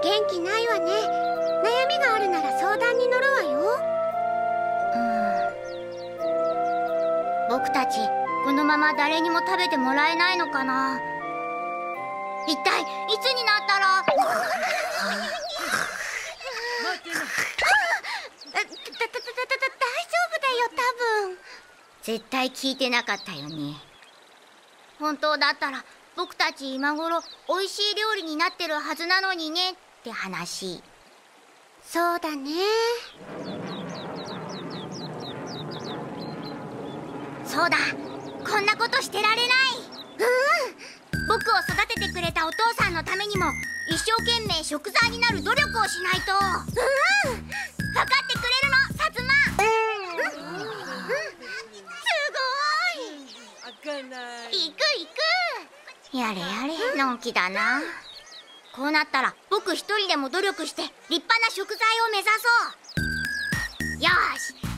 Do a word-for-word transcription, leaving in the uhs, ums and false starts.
元気ないわね。悩みがあるなら相談に乗るわよ。 うん、僕たちこのまま誰にも食べてもらえないのかな。一体いつになったら待ってなだだだだ大丈夫だよ、多分。 絶対聞いてなかったよね。本当だったら僕たち今頃おいしい料理になってるはずなのにねって話。 そうだね。 そうだ、こんなことしてられない。 うん、 僕を育ててくれたお父さんのためにも一生懸命食材になる努力をしないと。 うん、 分かってくれるの、薩摩。 うん、すごい。 行く行く。やれやれ、のんきだな。こうなったら僕一人でも努力して立派な食材を目指そう。よーし、